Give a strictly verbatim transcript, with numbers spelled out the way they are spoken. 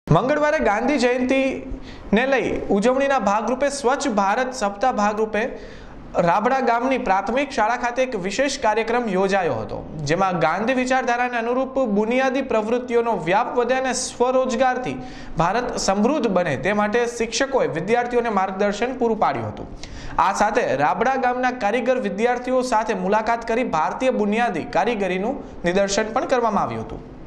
મંગળવારે ગાંધી જયંતિને લઈ ઉજવણીના ભાગરૂપે સ્વચ્છ ભારત સપ્તાહ ભાગરૂપે રાબડા ગામની પ્રાથમિક શાળા ખાતે એક વિશેષ કાર્યક્રમ યોજાયો હતો, જેમાં ગાંધી વિચારધારાને અનુરૂપ બુનિયાદી પ્રવૃત્તિઓનો વ્યાપ વધે અને સ્વરોજગારથી ભારત સમૃદ્ધ બને તે માટે શિક્ષકોએ વિદ્યાર્થીઓને માર્ગદર્શન પૂરું પાડ્યું હતું। આ સાથે રાબડા ગામના કારીગર વિદ્યાર્થીઓ સાથે મુલાકાત કરી ભારતીય બુનિયાદી કારીગરીનું નિદર્શન પણ કરવામાં આવ્યું હતું।